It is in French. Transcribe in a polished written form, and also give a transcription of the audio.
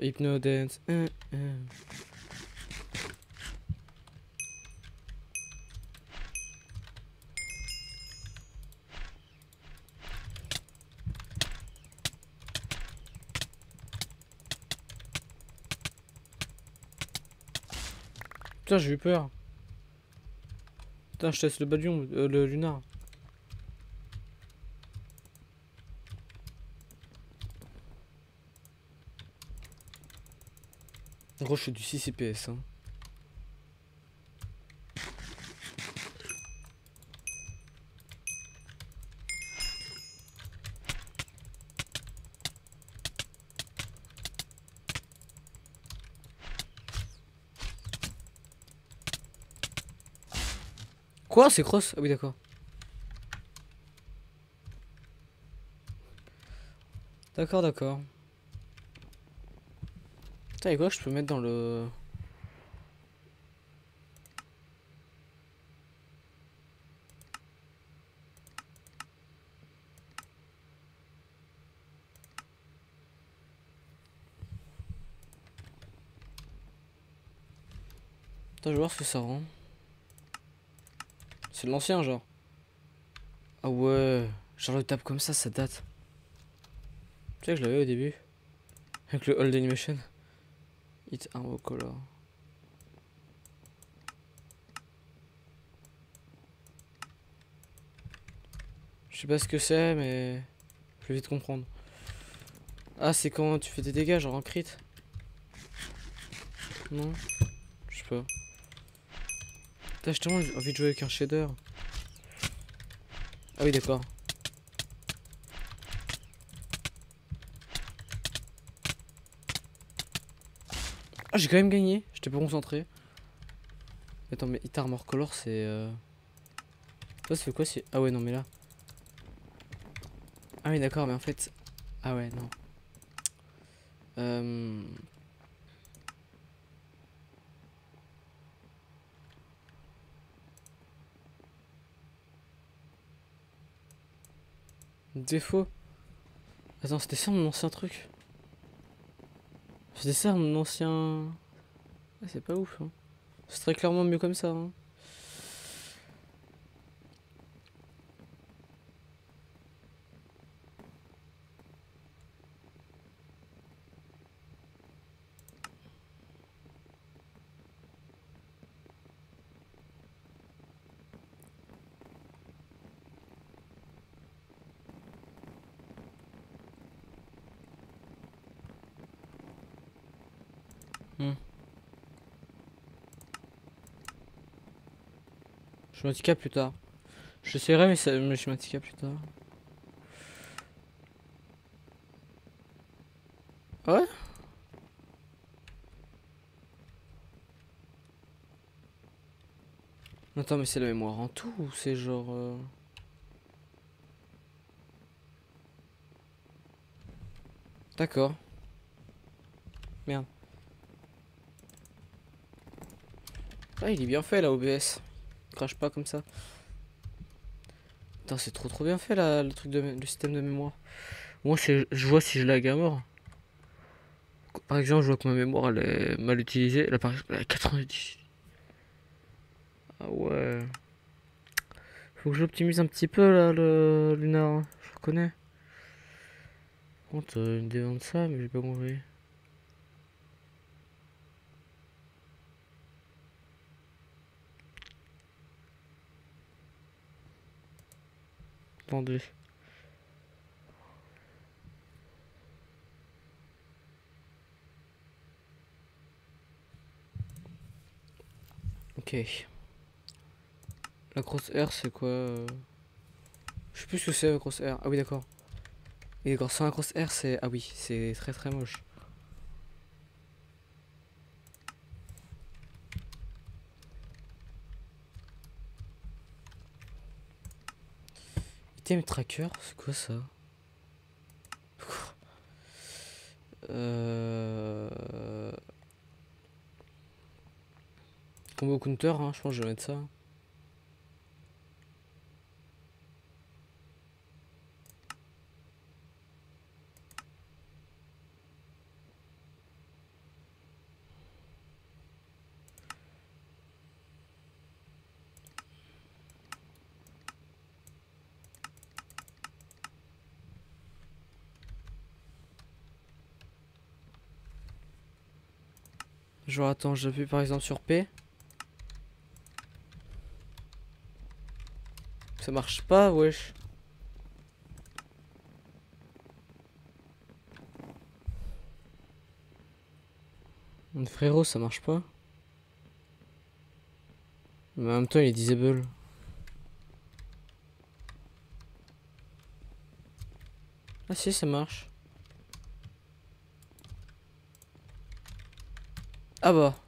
Hypnodance. Putain, j'ai eu peur. Putain, je teste le balion, le lunar. En gros, je suis du 6 CPS. Hein. Quoi? C'est cross? Ah oui, d'accord. D'accord, d'accord. Putain, et quoi, je peux mettre dans le... Putain, je vais voir ce que ça rend. C'est de l'ancien, genre. Ah ouais. Genre le tape comme ça date. Tu sais que je l'avais au début. Avec le hold animation. Hit armor color. Je sais pas ce que c'est, mais... Je vais vite comprendre. Ah, c'est quand tu fais des dégâts, genre en crit. Non? Je sais pas. Putain, j'ai tellement envie de jouer avec un shader. Ah oui, d'accord. Ah, j'ai quand même gagné. J'étais pas concentré. Attends, mais Hit Armor Color, c'est... Ça, ça fait quoi si... Ah ouais, non, mais là... Ah oui, d'accord, mais en fait... Ah ouais, non. Défaut. Attends, c'était ça mon ancien truc. C'était ça mon ancien... Ah, c'est pas ouf, hein. C'est très clairement mieux comme ça, hein. Hmm. Je m'handicap plus tard. Je serai mais, mais je m'handicap plus tard. Ah ouais? Attends, mais c'est la mémoire en tout ou c'est genre... D'accord. Merde. Ah, il est bien fait là, OBS. Crache pas comme ça. Putain, c'est trop bien fait là, le truc de le système de mémoire. Moi, je vois si je lag à mort. Par exemple, je vois que ma mémoire elle est mal utilisée. Là, par exemple, elle est à 90. Ah ouais. Faut que j'optimise un petit peu là le Luna, hein. Je reconnais. Par contre, une dévente de ça, mais j'ai pas compris. Attendez. Ok. La grosse R, c'est quoi Je sais plus ce que c'est la grosse R. Ah oui, d'accord. Et d'accord, sans la grosse R, c'est... Ah oui, c'est très moche. Item tracker, c'est quoi ça? euh... Combo counter, hein, je pense que je vais mettre ça. Genre attends, j'appuie par exemple sur P. Ça marche pas, wesh. Frérot, ça marche pas. Mais en même temps, il est disable. Ah si, ça marche. Ah bah.